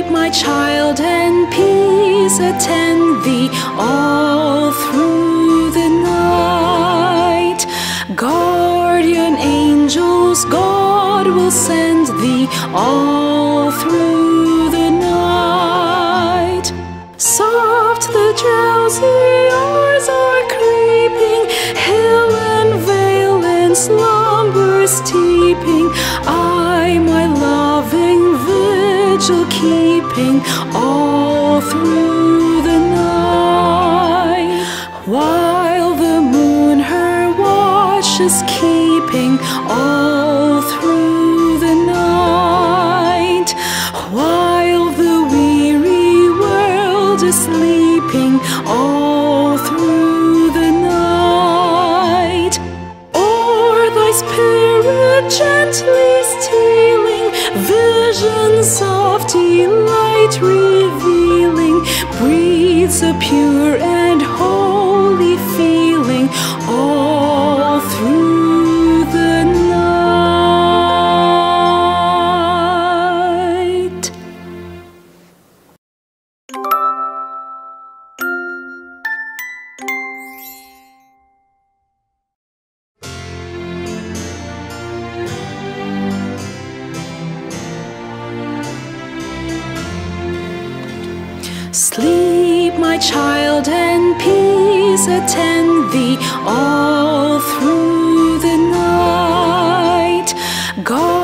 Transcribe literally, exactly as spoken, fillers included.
my child, and peace attend thee all through the night. Guardian angels, God will send thee all through the night. Soft the drowsy hours are creeping, hill and vale and slumber steeping. I my loving vigil keeping all through the night, while the moon her watch is keeping all through the night, while the weary world is sleeping all through the night. O'er thy spirit gently stealing, visions of delight revealing, breathes a pure and holy feeling all through the night. Sleep, my child, and peace attend thee all through the night. God